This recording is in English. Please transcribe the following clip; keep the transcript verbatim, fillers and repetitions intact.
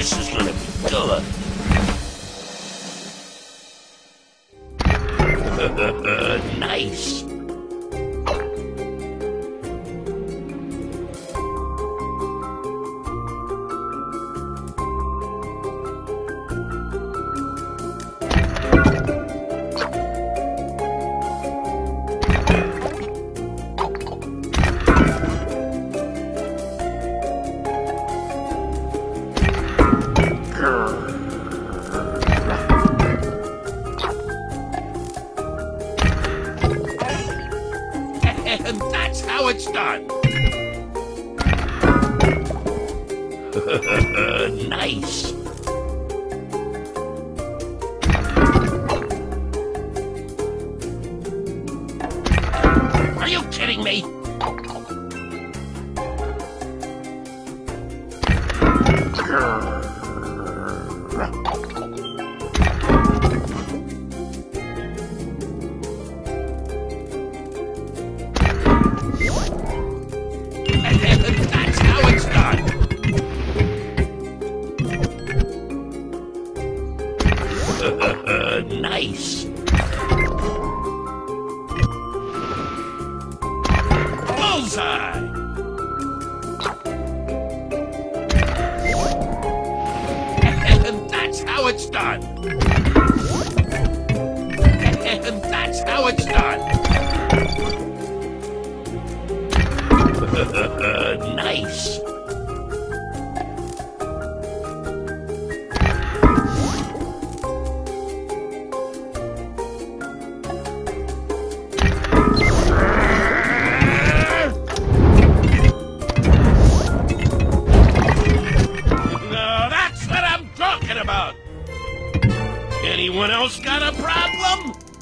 This is gonna be good. Nice. And that's how it's done. Nice. Are you kidding me? That's how it's done. Nice. Bullseye. And that's how it's done. And that's how it's done. Nice. Now that's what I'm talking about. Anyone else got a problem?